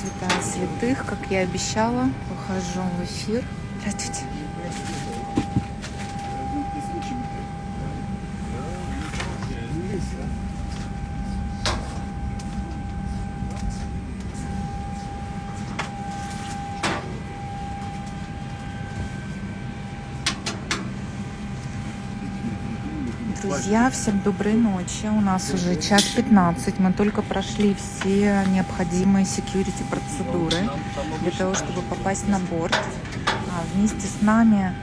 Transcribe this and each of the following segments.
святая святых, как я обещала, выхожу в эфир. Здравствуйте. Друзья, всем доброй ночи. У нас уже 1:15. Мы только прошли все необходимые security процедуры для того, чтобы попасть на борт. Вместе с нами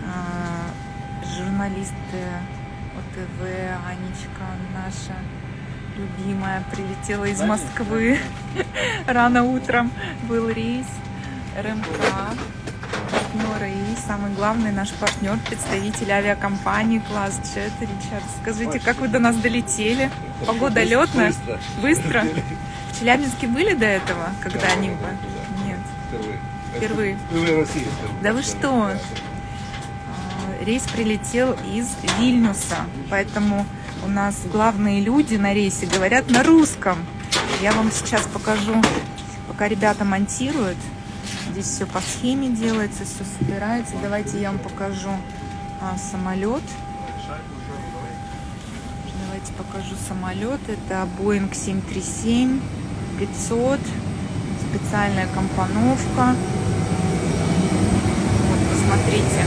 журналисты ОТВ, Анечка наша любимая, прилетела из Москвы. Рано утром был рейс РМК. Партнеры и самый главный наш партнер, представитель авиакомпании Класс Джет. Ричард, скажите, как вы до нас долетели? Погода летная? Быстро? В Челябинске были до этого когда-нибудь? Нет. Впервые. Впервые в России. Да вы что? Рейс прилетел из Вильнюса, поэтому у нас главные люди на рейсе говорят на русском. Я вам сейчас покажу, пока ребята монтируют. Здесь все по схеме делается, все собирается. Давайте я вам покажу самолет. Давайте покажу самолет. Это Boeing 737-500. Специальная компоновка. Вот, посмотрите.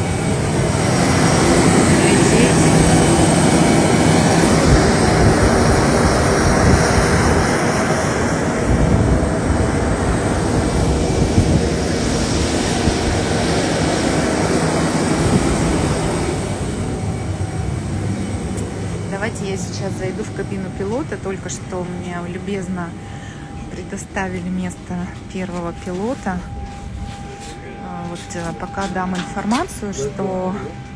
Давайте я сейчас зайду в кабину пилота. Только что мне любезно предоставили место первого пилота. Вот пока дам информацию, что...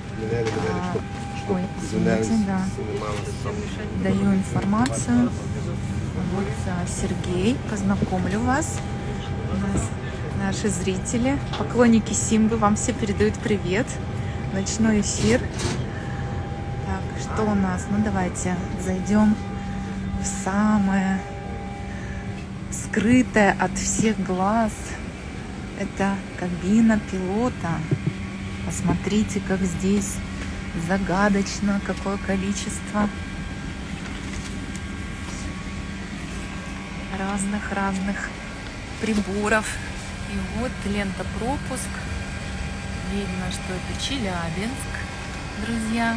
Ой, извините, да. Даю информацию. Вот Сергей, познакомлю вас. У нас наши зрители, поклонники Симбы, вам все передают привет. Ночной эфир. Что у нас? Ну давайте зайдем в самое скрытое от всех глаз. Это кабина пилота. Посмотрите, как здесь загадочно, какое количество разных приборов. И вот лента пропуск. Видно, что это Челябинск, друзья.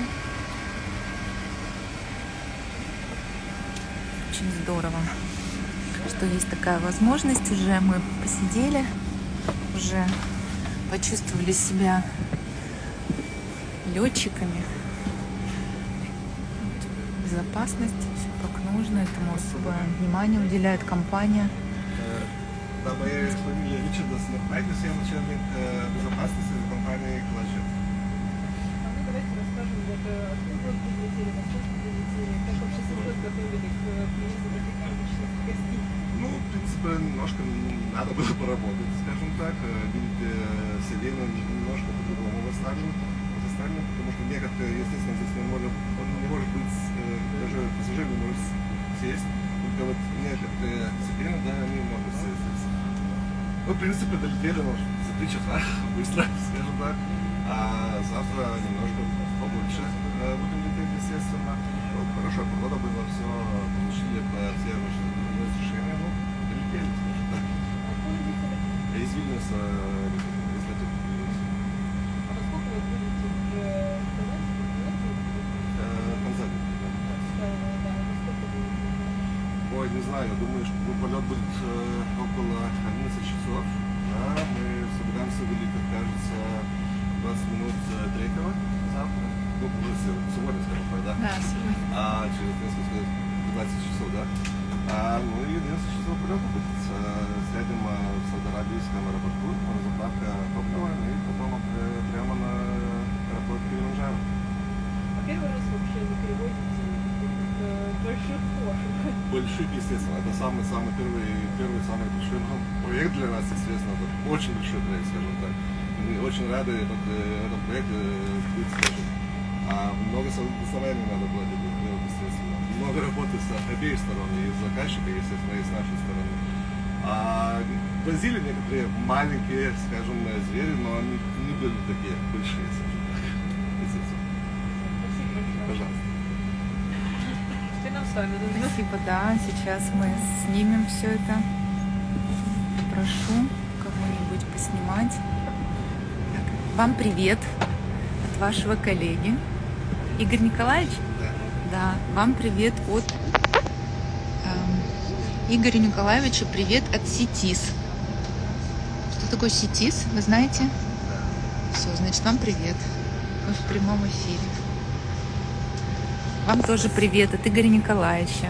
Очень здорово, что есть такая возможность. Уже мы посидели, уже почувствовали себя летчиками. Безопасность, все как нужно, этому особое внимание уделяет компания. Да, моя фамилия Ричард, я начальник безопасности компании Класс Джет. Давайте расскажем, откуда вы прилетели, во сколько прилетели, как вообще самолет готовили к приезду таких необычных гостей? Ну, в принципе, немножко надо было поработать, скажем так. Видите, селение немножко по-другому заставили, потому что некоторые, естественно, здесь не может быть, даже пассажир не может сесть, только вот некоторые селения, да, они могут сесть. Ну, в принципе, долетели за 3 часа, быстро, скажем так. А завтра немножко побольше будем лететь, естественно. Хорошая погода была, все получили все разрешения, ну, долетели, скажем так. Из Вильнюса, из Вильнюса. А во сколько вы будете в Танзания. Ой, не знаю, думаю, что полет будет около 11 часов. Да, мы собираемся вылететь, кажется, 20 минут третьего завтра. Ну, уже сегодня, скажем так, да? Да, сегодня. А через несколько 15 часов, да? Ну и 11 часов полета будет. Сядем в Саудо-Арабийском аэропорту, заправка топлива, и потом прямо на аэропорт Килиманджаро. А первый раз вообще вы переводите больших кошек? Больших, естественно. Это самый первый самый большой проект для нас, естественно. Это очень большой проект, скажем так. Мы очень рады этот проект быть, скажем. Много согласований надо было делать, естественно. Много работы с обеих сторон, и с заказчика, естественно, и с нашей стороны. А в Бразилии некоторые маленькие, скажем, звери, но они не были такие большие, скажем так. Пожалуйста. Теперь нам с вами нужно. Спасибо, да. Сейчас мы снимем все это. Прошу кого-нибудь поснимать. Так, вам привет от вашего коллеги. Игорь Николаевич? Да. Да, вам привет от Игоря Николаевича, привет от Ситис. Что такое Ситис, вы знаете? Все, значит, вам привет. Мы в прямом эфире. Вам тоже привет от Игоря Николаевича.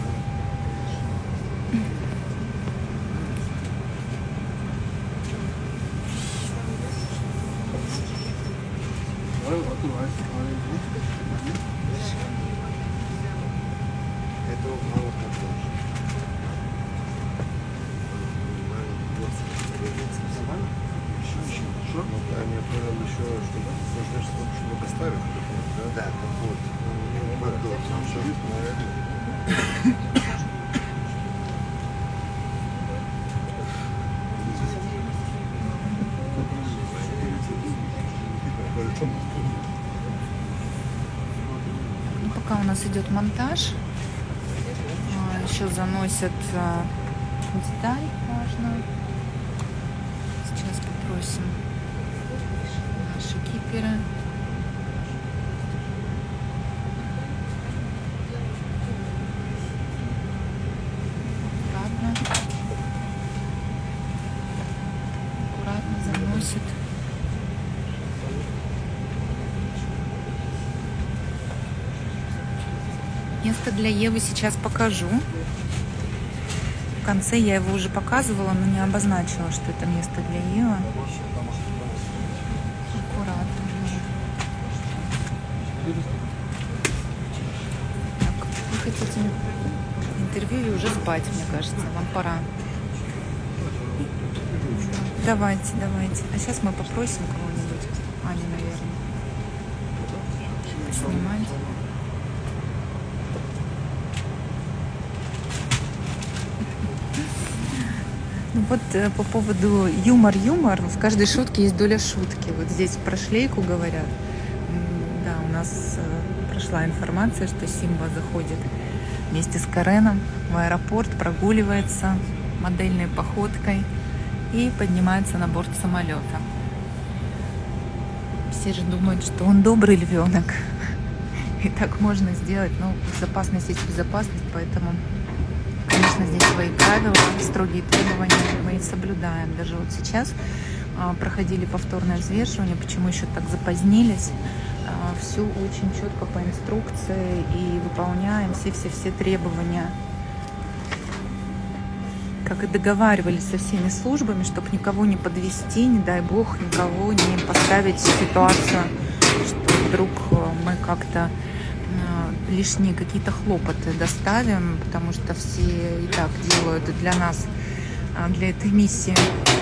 Это мало картошки. Что? Они отправили еще, чтобы чтобы поставить. Да, вот. Ну, пока у нас идет монтаж, еще заносят деталь важную. Сейчас попросим наши киперы. Аккуратно заносит. Место для Евы сейчас покажу. В конце я его уже показывала, но не обозначила, что это место для Евы. Аккуратно. Так, вы хотите интервью и уже спать, мне кажется. Вам пора. Давайте, давайте. А сейчас мы попросим кого-нибудь. Аню, наверное. Поснимать. Ну вот по поводу юмор. В каждой шутке есть доля шутки. Вот здесь про шлейку говорят. Да, у нас прошла информация, что Симба заходит вместе с Кареном в аэропорт, прогуливается модельной походкой и поднимается на борт самолета. Все же думают, что он добрый львенок. И так можно сделать. Но безопасность есть безопасность, поэтому, конечно, здесь свои правила, строгие требования мы соблюдаем. Даже вот сейчас проходили повторное взвешивание, почему еще так запозднились. Все очень четко по инструкции и выполняем все требования. Как и договаривались со всеми службами, чтобы никого не подвести, не дай бог, никого не поставить в ситуацию, что вдруг мы как-то лишние какие-то хлопоты доставим, потому что все и так делают для нас, для этой миссии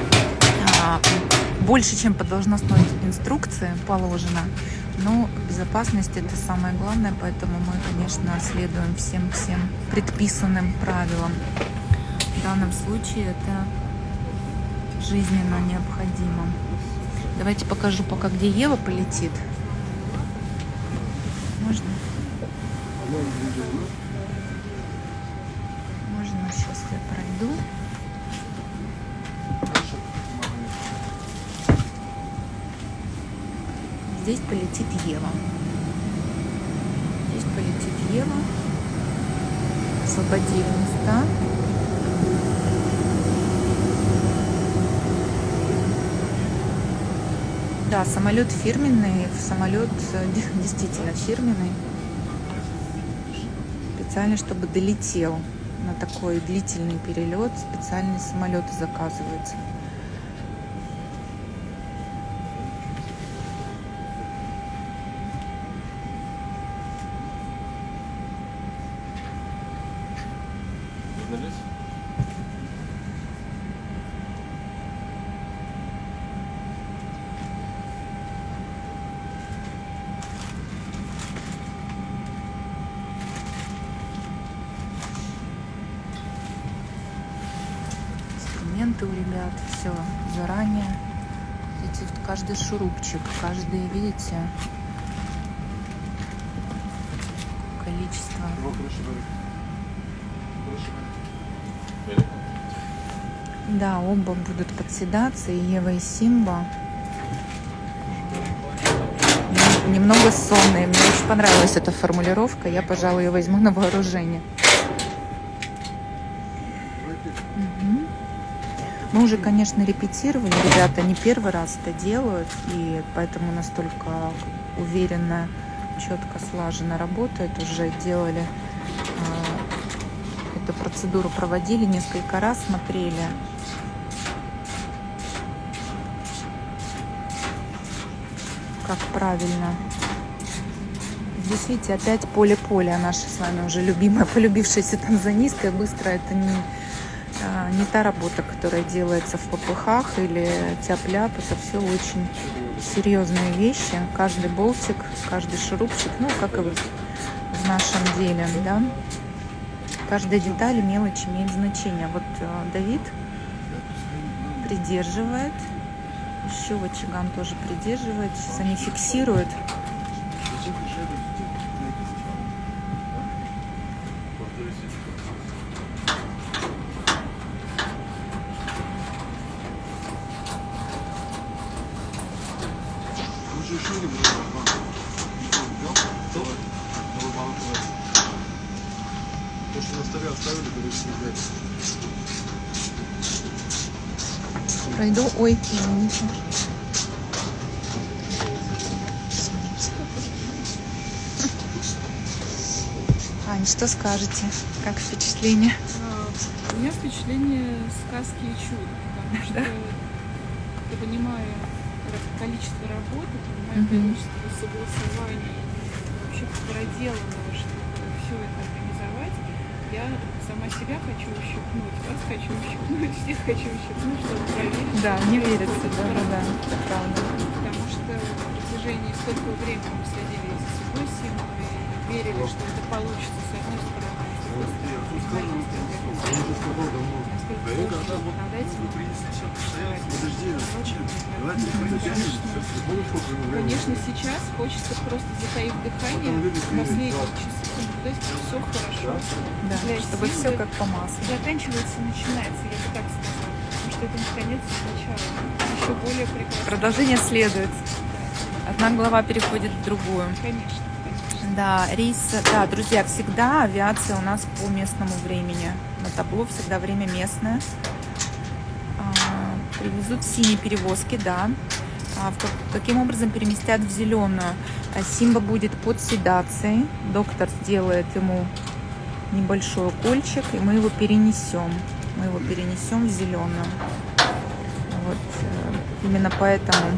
больше, чем по должностной инструкции положено. Но безопасность — это самое главное, поэтому мы, конечно, следуем всем предписанным правилам. В данном случае это жизненно необходимо. Давайте покажу пока, где Ева полетит. Можно? Можно, сейчас я пройду. Здесь полетит Ева. Здесь полетит Ева. Освободили места. Да, самолет фирменный, самолет действительно фирменный. Специально, чтобы долетел на такой длительный перелет, специальные самолеты заказываются. инструменты у ребят, все заранее. Видите, вот каждый шурупчик, каждый, видите, количество. Да, оба будут подседаться, и Ева, и Симба. Немного сонные. Мне очень понравилась эта формулировка. Я, пожалуй, ее возьму на вооружение. Угу. Мы уже, конечно, репетировали. Ребята не первый раз это делают, и поэтому настолько уверенно, четко, слаженно работают. Уже делали эту процедуру, проводили несколько раз, смотрели. Как правильно. Здесь, видите, опять поле-поле, наша с вами уже любимая, полюбившаяся танзанийская. Быстро это не та работа, которая делается в попыхах или тяп-ляп. Это все очень серьезные вещи. Каждый болтик, каждый шурупчик, ну, как и в нашем деле, да. Каждая деталь, мелочь имеет значение. Вот Давид придерживает. Еще вот Чиган тоже придерживает. Сейчас они фиксируют. То, что на столе оставили, когда Пройду. Ой, извините. Ань, что скажете? Как впечатление? У меня впечатление сказки и чуда, потому что я понимаю количество работы, понимаю количество согласований, вообще проделанного, чтобы все это организовать. Я сама себя хочу ущипнуть, вас хочу ущипнуть, всех хочу ущипнуть, чтобы проверить. Да, не верится, да, это правда. Потому что на протяжении столько времени мы следили за собой Симбой и верили, что это получится с одной стороны, а с другой стороны. Конечно, сейчас хочется просто, затаив дыхание, последние часы наблюдать, что все хорошо. Да, чтобы все как по маслу. Заканчивается и начинается, я бы так сказала. Потому что это не конец, а начало. Еще более прекрасно. Продолжение следует. Одна глава переходит в другую. Конечно. Да, рейс, да, друзья, всегда авиация у нас по местному времени. На табло всегда время местное. Привезут в синей перевозке, да. Каким образом переместят в зеленую? Симба будет под седацией. Доктор сделает ему небольшой укольчик, и мы его перенесем. Мы его перенесем в зеленую. Вот. Именно поэтому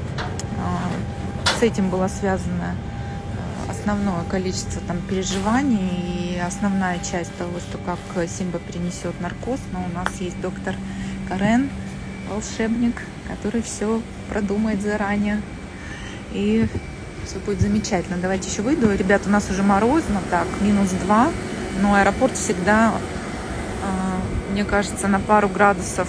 с этим было связано основное количество там переживаний и основная часть того, что как Симба перенесет наркоз. Но у нас есть доктор Карен, волшебник, который все продумает заранее, и все будет замечательно. Давайте еще выйду. Ребят, у нас уже морозно, так, -2, но аэропорт всегда, мне кажется, на пару градусов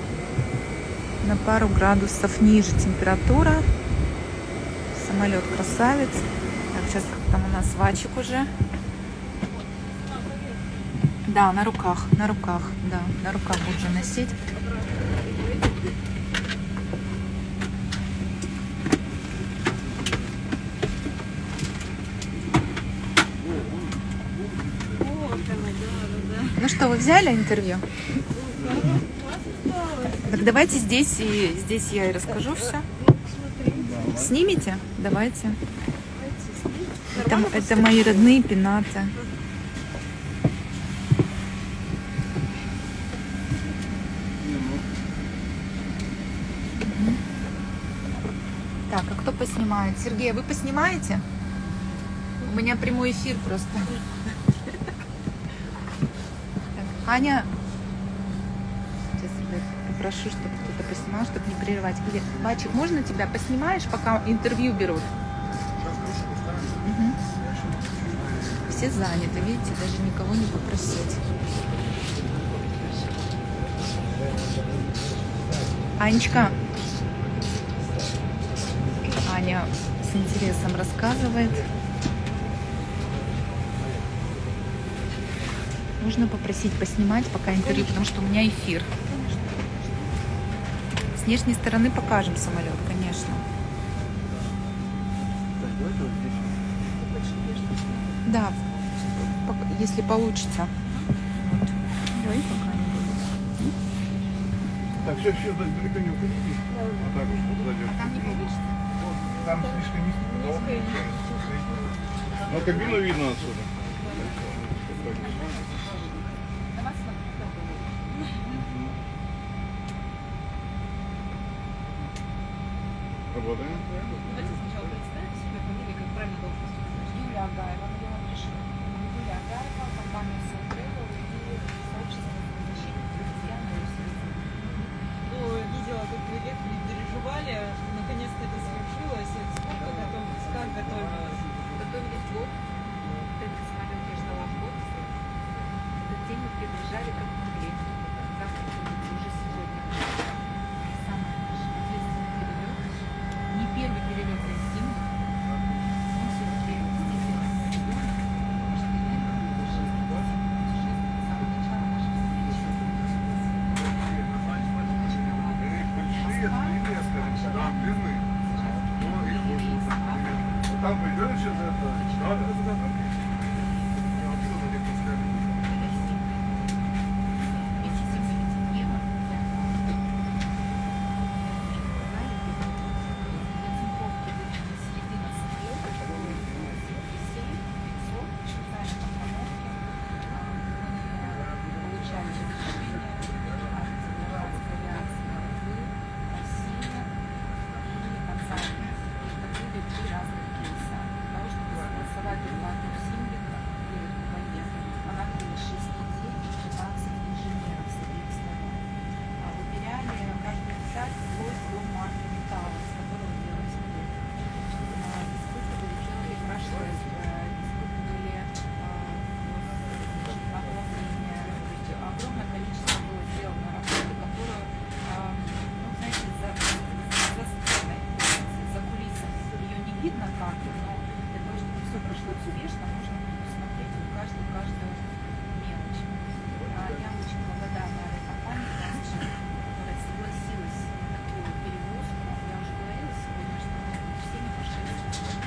ниже температура. Самолет красавец. Так, сейчас там у нас Вачик уже. Да, на руках, да, на руках уже носить. Ну что, вы взяли интервью? Так давайте здесь я и расскажу все. Снимите? Давайте. Это мои родные пенаты. Так, а кто поснимает? Сергей, вы поснимаете? У меня прямой эфир просто. Аня, сейчас, ребят, попрошу, чтобы кто-то поснимал, чтобы не прерывать. Или, Бачик, можно тебя поснимаешь, пока интервью берут? Угу. Все заняты, видите, даже никого не попросить. Анечка. Аня с интересом рассказывает. Можно попросить поснимать пока интервью, потому что у меня эфир. С внешней стороны покажем самолет, конечно. Да, если получится. Вот. Давай пока не буду. Так, все, далеко не уходите. Вот так вот зайдем. Там не получится? Там слишком низко. Но кабину видно отсюда. Работаем? Давайте сначала представим себя, фамилия, как правильно должность сказать. Юлия Агаева, Марина Гришина. Юлия Агаева, компания Селтревел и сообщество защитников крестьян и России. Ну, видела, как вы лет не переживали, что наконец-то это свершилось, и сколько готовились, как готовились? Готовились год. Этот самолет я ждала год. Этот день мы приближали как могли. Завтра будет уже сегодня. Самый наш ответственный перелет. Не первый перелет из зимы. Он все-таки действительно сезон. Потому что для этого было 6 путешествий с самого начала нашей встречи. Большие, длинные, скажем так, да, длинные. Но их можно вот там пойдет сейчас это. Да. Я увидел, где пускали. Огромное количество было сделано работы, которую, ну, знаете, за сценой, за кулисами. Ее не видно как-то, но для того, чтобы все прошло успешно, нужно смотреть каждую мелочь. Я очень благодарна этой компании, которая согласилась на такую перевозку. Я уже говорила сегодня, что мы всеми пошли.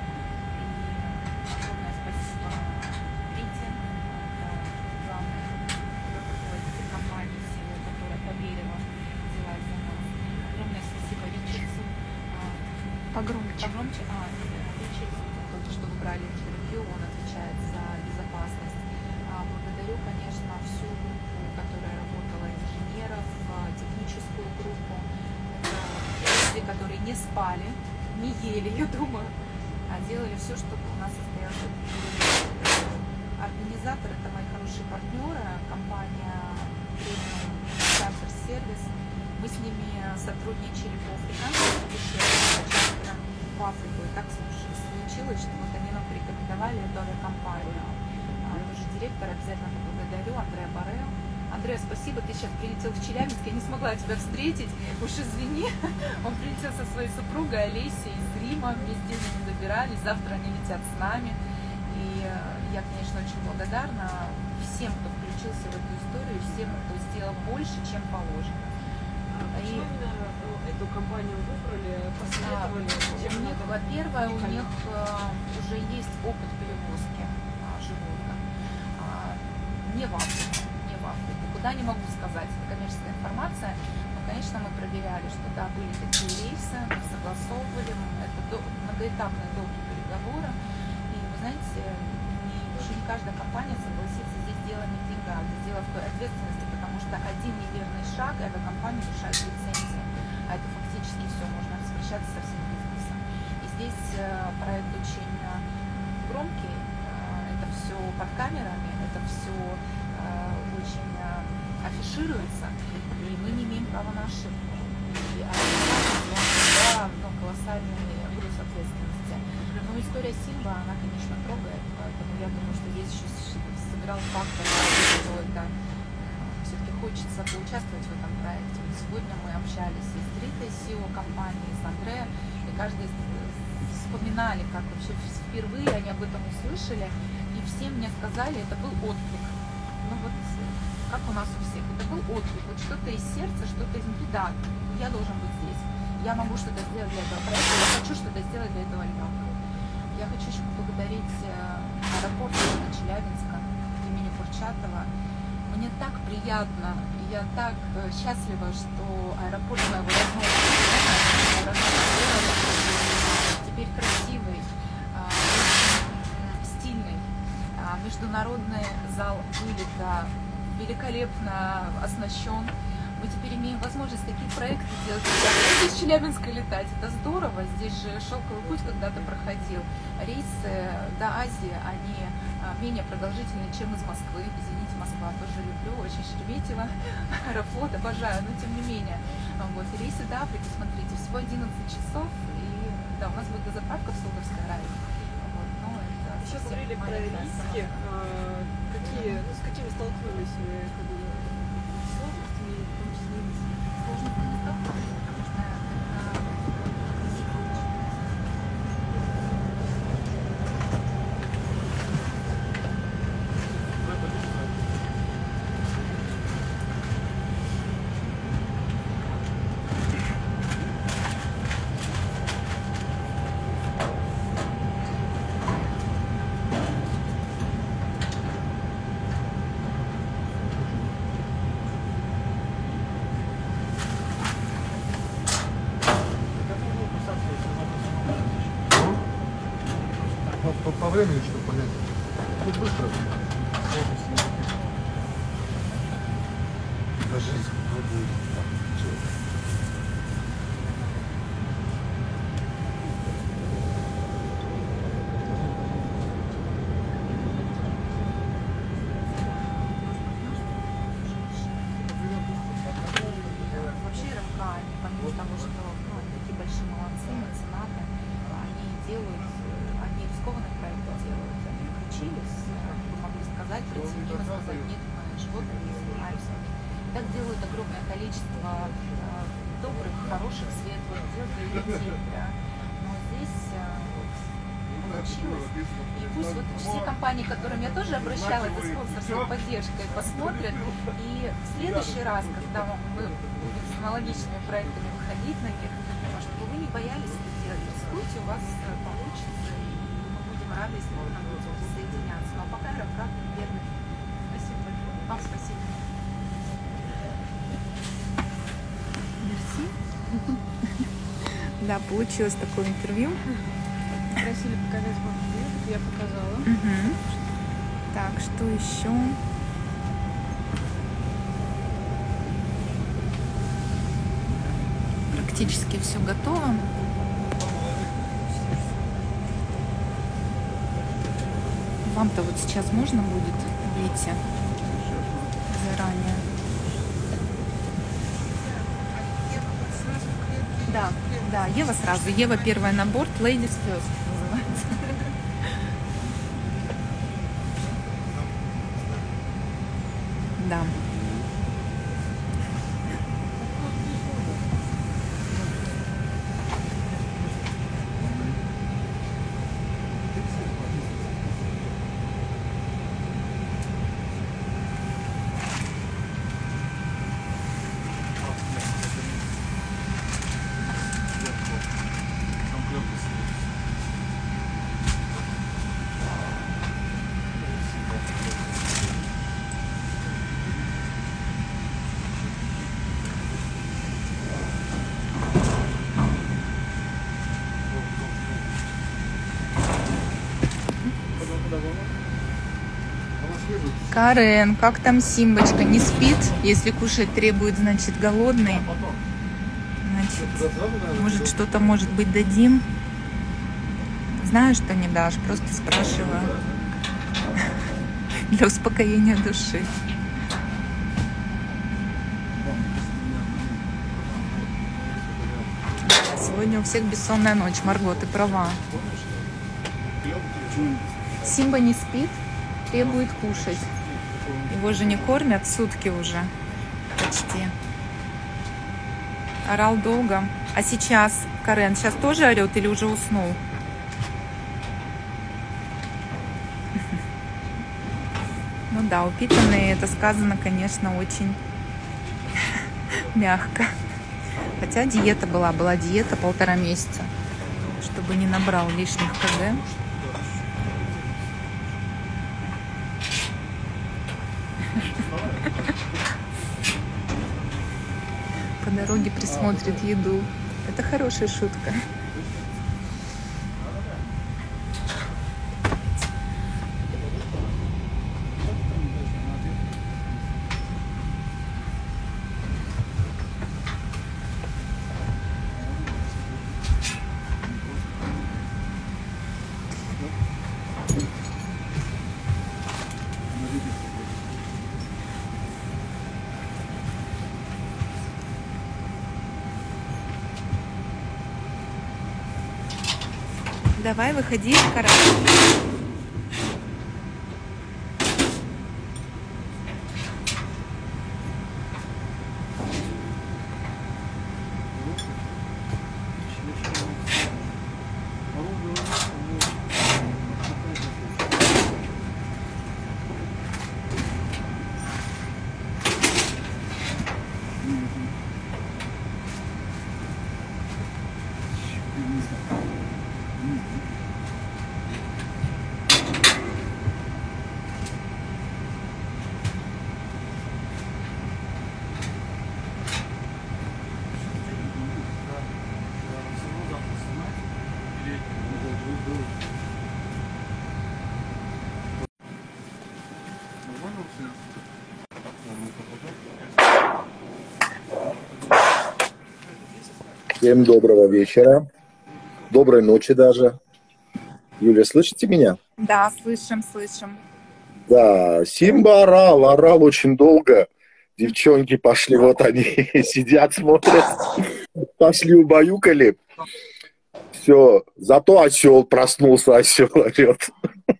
И огромное спасибо Рите, главной руководитель компании «Сила», которая поверила, взялась за нас. Огромное спасибо Ричардсу. Погромче. Ричардсу, только что вы брали интервью, он отвечает за безопасность. Благодарю, конечно, всю группу, которая работала, инженеров, техническую группу. Это люди, которые не спали, не ели, я думаю, а делали все, чтобы у нас состоялся перелет. Организатор — это мои хорошие партнеры, компания Premium Charter Service. Мы с ними сотрудничали по африканскому путешествию, чартерам в Африку. И так случилось, что вот они нам порекомендовали эту авиакомпанию. Тоже директор, обязательно поблагодарю, Андреа Барео. Андреа, спасибо, ты сейчас прилетел в Челябинск, я не смогла тебя встретить, уж извини. Он прилетел со своей супругой Олесей из Рима, вместе они добирались, завтра они летят с нами. И я, конечно, очень благодарна всем, кто включился в эту историю, всем, кто сделал больше, чем положено. Почему именно эту компанию выбрали, посоветовали? Во-первых, у них уже есть опыт перевозки животных. Не в Африку. Куда не могу сказать, это коммерческая информация, но, конечно, мы проверяли, что да, были такие рейсы, согласовывали, это многоэтапные долгие переговоры. И вы знаете, еще не каждая компания согласится, здесь дело не в деньгах, здесь дело в той ответственности, потому что один неверный шаг, эта компания лишает лицензии, а это фактически все, можно распрощаться со всем бизнесом. И здесь проект очень громкий, это все под камерами, это все очень афишируется, и мы не имеем права на ошибку. И колоссальный груз ответственности. Но история Сильва, она, конечно, трогает, поэтому я думаю, что здесь еще сыграл фактор, что это все-таки хочется поучаствовать в этом проекте. Вот сегодня мы общались и с Ритой, CEO компании, с Андреем, и каждый вспоминали, как вообще впервые они об этом услышали, и все мне сказали, это был отклик. Ну вот, как у нас у всех, это был отклик, вот что-то из сердца, что-то изнутри, да, я должен быть здесь, я могу что-то сделать для этого проекта, я хочу что-то сделать для этого ребенка. Я хочу еще поблагодарить аэропорт города Челябинска имени Курчатова. Мне так приятно, и я так счастлива, что аэропорт моего родного города теперь красивый, очень стильный. Международный зал вылета великолепно оснащен. Мы теперь имеем возможность такие проекты делать. Из Челябинска летать, это здорово. Здесь же шелковый путь когда-то проходил. Рейсы до Азии, они менее продолжительные, чем из Москвы. Извините, Москва тоже люблю, очень Шереметьево, Аэрофлот, обожаю, но тем не менее. Вот, рейсы до Африки, смотрите, всего 11 часов, и да, у нас будет дозаправка в Саудовской Аравии. Вот, но это Еще говорили про риски. С какими столкнулись вы? Сложностями, в том числе и сложности не столкнулись, потому что это По времени, чтобы понять. Тут быстро. Даже вообще РМК, они, помимо того, что они такие большие молодцы, меценаты, они делают, они рискованные проекты делают, они включились, вы могли сказать, прийти и сказать, нет, мы животными не занимаемся. Так делают огромное количество добрых, хороших, светлых дел для людей, да. Но здесь получилось. И пусть вот все компании, к которым я тоже обращалась за спонсорской поддержкой, посмотрят. И в следующий раз, когда мы будем с аналогичными проектами выходить на них, чтобы вы не боялись это делать, рискуйте, у вас получится, и мы будем рады, если вы к нам будете присоединяться. Но пока РМК первый. Спасибо большое. Вам спасибо. Мерси. Да, получилось такое интервью. Просили показать вам билет, я показала. Мгм. Так, что еще? Практически все готово. Вам-то вот сейчас можно будет выйти заранее? Да, да, Ева сразу. Ева первая на борт, Ladies First называется. Да. Карен, как там Симбочка? Не спит? Если кушать требует, значит голодный. Значит, может что-то, может быть, дадим? Знаю, что не дашь, просто спрашиваю. Для успокоения души. Сегодня у всех бессонная ночь. Марго, ты права. Симба не спит, требует кушать. Его же не кормят сутки уже. почти. Орал долго. А сейчас, Карен, сейчас тоже орет или уже уснул? Ну да, упитанные, это сказано, конечно, очень мягко. Хотя диета была диета 1,5 месяца, чтобы не набрал лишних кг. По дороге присмотрит еду. Это хорошая шутка. Давай, выходи, Карен. Всем доброго вечера. Доброй ночи даже. Юля, слышите меня? Да, слышим, слышим. Да, Симба орал очень долго. Девчонки пошли, вот они сидят, смотрят. Пошли, убаюкали. Все, зато осел проснулся, осел орет.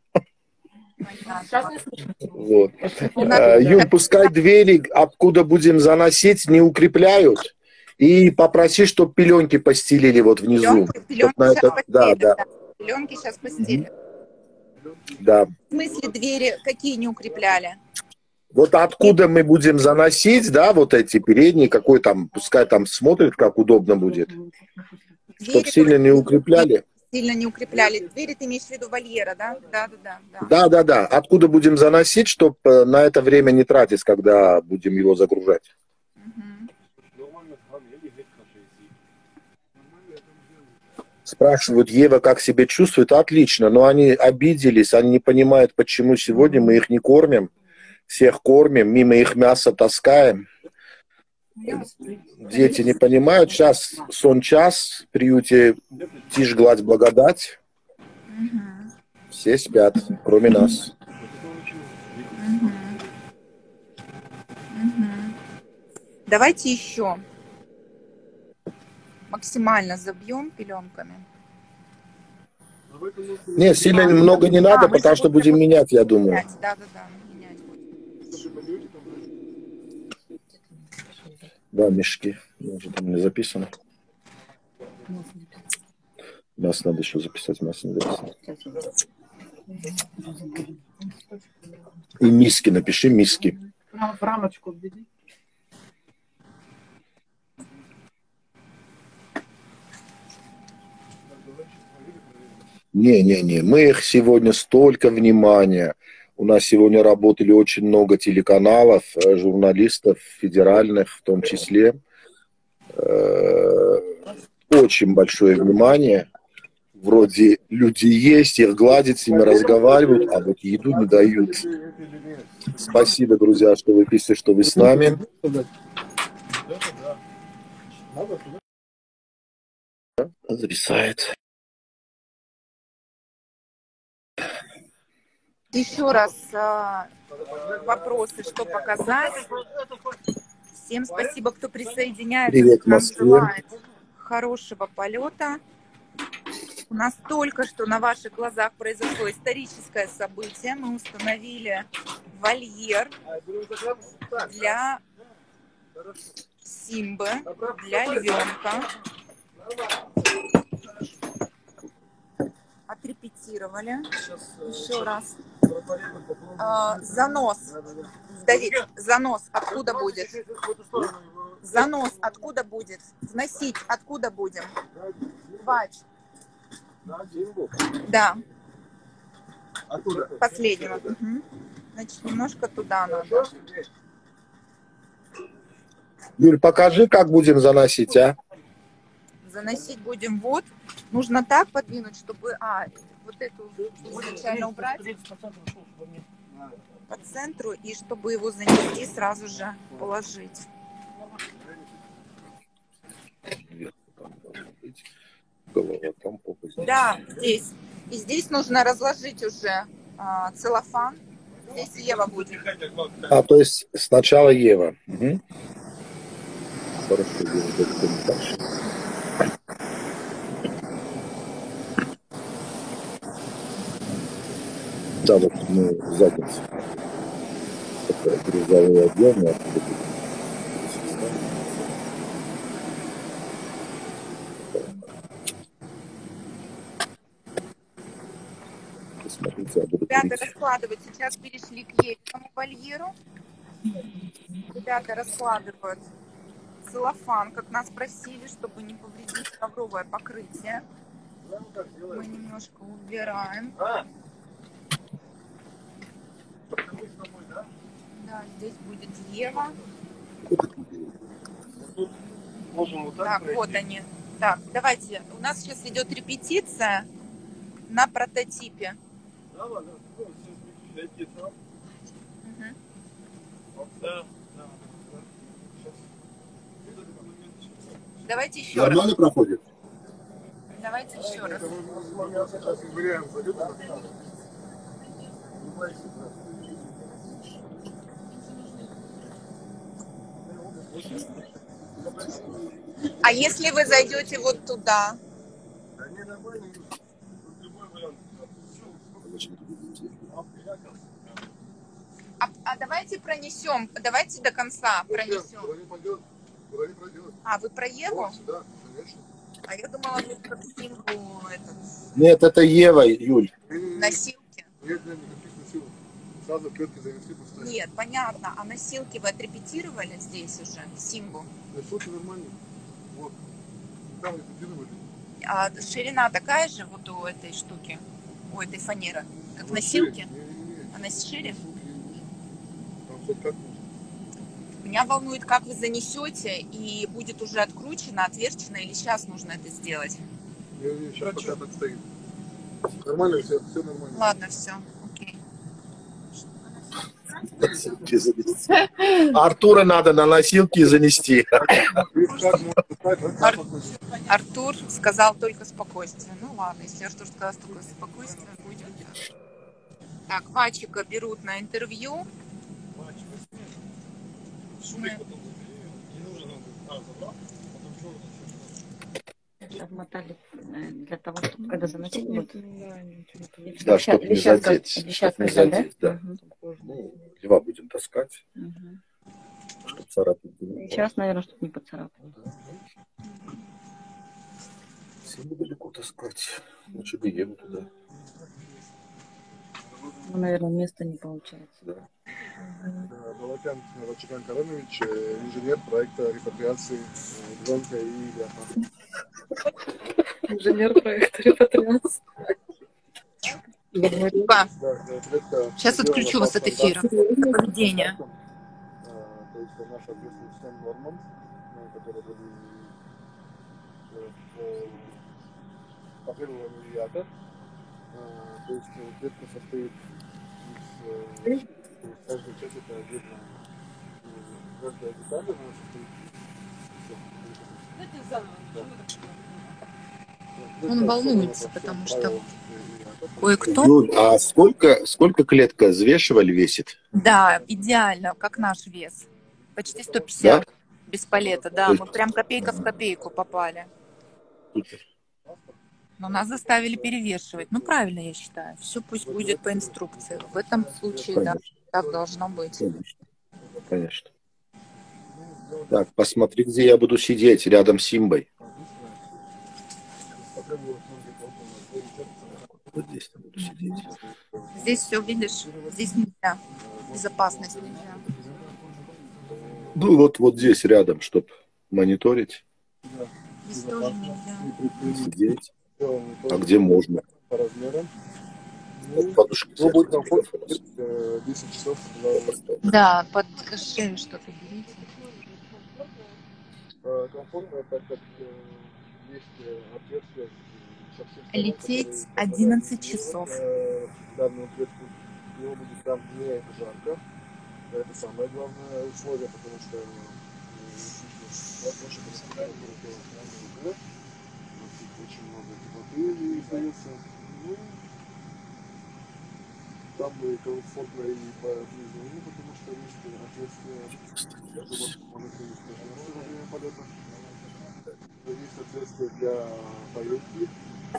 Вот. Юль, пускай двери, откуда будем заносить, не укрепляют. И попроси, чтобы пеленки постелили вот внизу. Пеленки вот сейчас постелят, да. Пеленки сейчас постелят. Да. В смысле двери какие не укрепляли? Вот откуда мы будем заносить, да, вот эти передние, какой там, пускай там смотрит, как удобно будет. Чтобы сильно не укрепляли. Сильно не укрепляли. Двери ты имеешь в виду вольера, да? Да. Откуда будем заносить, чтобы на это время не тратить, когда будем его загружать. Спрашивают, Ева, как себя чувствует? Отлично, но они обиделись, они не понимают, почему сегодня мы их не кормим. Всех кормим, мимо их мяса таскаем. Дети не понимают. Сейчас сон-час, в приюте тишь, гладь, благодать. Все спят, кроме нас. Давайте еще максимально забьем пеленками. Нет, сильно много не надо, потому что будем менять, я думаю. Да, менять будем. Да, мешки. Может, там не записано. Мясо надо еще записать, мясо не записано. И миски, напиши миски. В рамочку введи. Не, мы их сегодня столько внимания. У нас сегодня работали очень много телеканалов, журналистов федеральных в том числе. Очень большое внимание. Вроде люди есть, их гладят, с ними разговаривают, а вот еду не дают. Спасибо, друзья, что вы пишете, что вы с нами. Зависает. Еще раз вопросы, что показать. Всем спасибо, кто присоединяется. Привет, Нам Москве. желает хорошего полета. У нас только что на ваших глазах произошло историческое событие. Мы установили вольер для Симбы для львенка. Отрепетировали. Еще раз. Занос. Давид, занос откуда будет? Занос откуда будет? Вносить откуда будем? Вач. Да. Оттуда. Последнего. Угу. Значит, немножко туда надо. Юль, покажи, как будем заносить, а? Заносить будем вот. Нужно так подвинуть, чтобы... вот эту изначально убрать по центру, и чтобы его занести, сразу же положить. Да, здесь. И здесь нужно разложить уже целлофан. Здесь Ева будет. То есть сначала Ева. Угу. Хорошо, да, вот мы задница. Такая грузовая отдельная. Ребята раскладывают. Сейчас перешли к Евиному вольеру. Ребята раскладывают целлофан, как нас просили, чтобы не повредить ковровое покрытие. Мы немножко убираем. Да, здесь будет Ева. Так, вот они. Так, давайте. У нас сейчас идет репетиция на прототипе. Давайте еще раз. Нормально проходит? Давайте еще раз. А если вы зайдете вот туда? Давайте пронесем, давайте до конца пронесем. Вы про Еву? Да, конечно. А я думала, вы про Симбу этот. Нет, это Ева, Юль. Носилки? Нет, никаких носилок. Сразу клетки занесли, поставили. Нет, понятно. А носилки вы отрепетировали здесь уже, Симбу? Носилки нормальные. Вот. Там репетировали. А ширина такая же вот у этой штуки, у этой фанеры, как носилки? Она шире? Там хоть как можно. Меня волнует, как вы занесете, и будет уже откручено, отверчено, или сейчас нужно это сделать? Не, сейчас пока так стоит. Нормально, все нормально. Ладно, все, окей. Артура надо на носилки занести. Артур сказал только спокойствие. Ну ладно, если Артур сказал только спокойствие, будем так. Так, Вачика берут на интервью. Обмотали для того, чтобы когда заносить будет. Да, чтобы не задеть. Сейчас не задеть, да. Льва будем таскать. Царапать. Сейчас, наверное, чтобы не поцарапать. Сильно далеко таскать. Лучше бы Еву туда. Ну, наверное, места не получается. Да. Балакян Вачикан Каранович, инженер проекта репатриации ребенка и ляха. Инженер проекта репатриации. Сейчас отключу вас от эфира. Поведение. То есть наш ответственный член Норман, который был потребовал медиатор. То есть клетка состоит из каждой части, это отдельно. Каждая деталь она состоит из... Он волнуется, потому что кое-кто... Юль, а сколько клетка взвешивали, весит? Да, идеально, как наш вес. Почти 150 Да? без палета, да. Мы прям копейка в копейку попали. Но нас заставили перевешивать. Ну, правильно, я считаю. Все пусть будет по инструкции. В этом случае, да, так должно быть. Конечно. Так, посмотри, где я буду сидеть, рядом с Симбой. Вот здесь я буду сидеть. Здесь все, видишь, здесь нельзя. Безопасность нельзя. Ну, вот здесь рядом, чтобы мониторить, Здесь тоже нельзя. сидеть. А где можно? По размерам. Вот подушки Ну, будет взять. комфортно 10 часов. Да, под шею что-то берите. Комфортно, так как есть отверстие. Лететь 11 часов. Данную клетку, его будет там не жарко. Это самое главное условие, потому что очень много теплоты издается. Ну, там и комфортно и по движению, потому что есть отверстие, может быть, во время полета. Есть отверстие для поездки.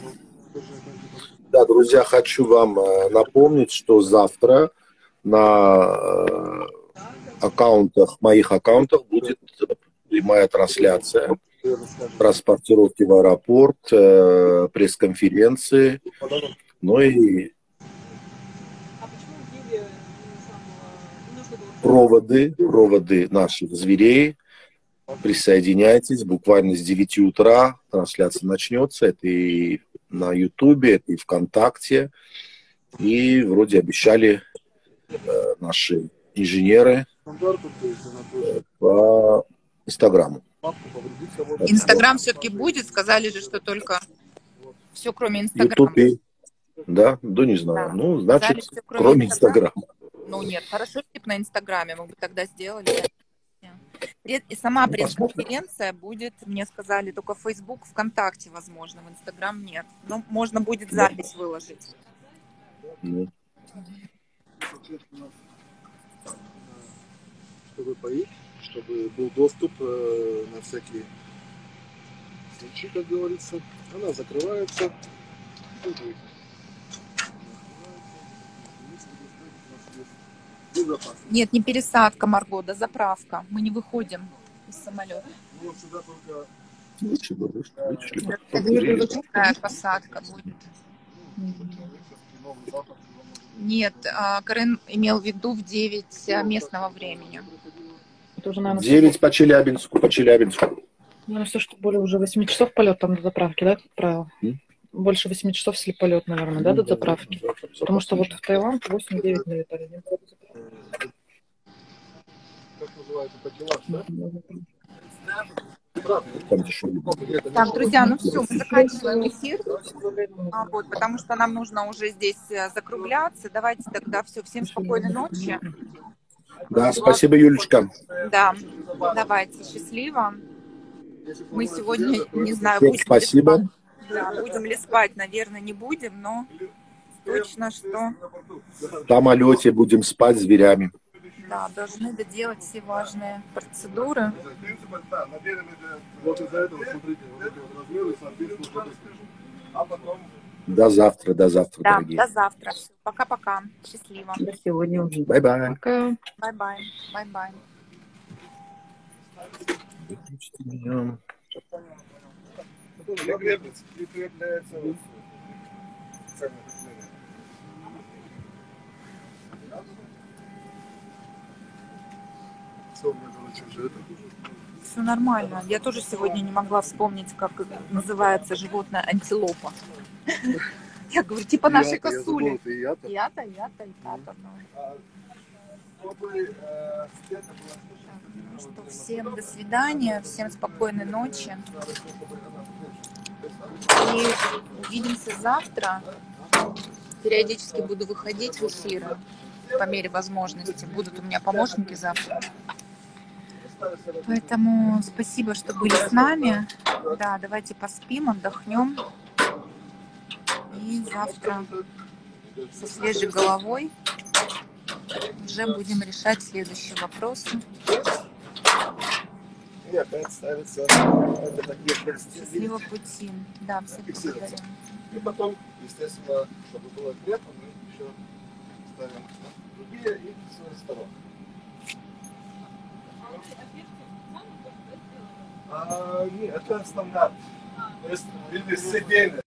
Да, друзья, хочу вам напомнить, что завтра на моих аккаунтах будет прямая трансляция транспортировки в аэропорт, пресс-конференции, ну и проводы наших зверей. Присоединяйтесь, буквально с 9 утра трансляция начнется. Это и на Ютубе, это и ВКонтакте. И вроде обещали наши инженеры по Инстаграму. Инстаграм все-таки будет? Сказали же, что только все, кроме Инстаграма. Ютубе, да? Да, не знаю. Да. Ну, значит, Сказали, кроме Инстаграма. Ну нет, хорошо, типа на Инстаграме мы бы тогда сделали. И сама пресс-конференция будет, мне сказали, только в Facebook, ВКонтакте возможно, в Инстаграм нет. Но можно будет запись выложить. Ну. Чтобы поить, чтобы был доступ на всякие случаи, как говорится. Она закрывается. Нет, не пересадка, Марго, да заправка. Мы не выходим из самолета. Ну, сюда только... Такая посадка будет. Нет, Карен имел в виду в 9 местного времени. Это уже, наверное, 9 по Челябинску. Наверное, все, что более уже 8 часов полет там до заправки, да, как правило? Больше 8 часов, если полет, наверное, да, до заправки? Потому что вот в Таиланд 8-9 налетали. Как называется, такелаж, да? Так, друзья, ну все, мы заканчиваем эфир, вот, потому что нам нужно уже здесь закругляться. Давайте тогда все, всем спокойной ночи. Да, спасибо, Юлечка. Да, давайте, счастливо. Мы сегодня, не знаю, Всем спасибо. Будем ли спать, наверное, не будем, но точно, что... В самолете будем спать зверями. Да, должны доделать все важные процедуры. Вот из-за этого, смотрите, вот эти вот размеры, соответственно, а потом... До завтра, Да, дорогие. до завтра. Пока-пока. Счастливо. До сегодня уже. Бай-бай. Пока. Бай-бай. Бай-бай. Прикрепляется вот специальное крепление. Все, у меня, короче, уже это. Все нормально. Я тоже сегодня не могла вспомнить, как называется животное антилопа. Я говорю, типа нашей косули. Я-то. Ну что, всем до свидания, всем спокойной ночи. И увидимся завтра. Периодически буду выходить в эфиры по мере возможности. Будут у меня помощники завтра. Поэтому спасибо, что были с нами. Да, давайте поспим, отдохнем. И завтра со свежей головой уже будем решать следующие вопросы. И опять ставится это такие Счастливого пути. Да, всех благодарим. И потом, естественно, чтобы было крепко, мы еще ставим другие и с сторон. Нет, это стандарт. То есть, или сиденье.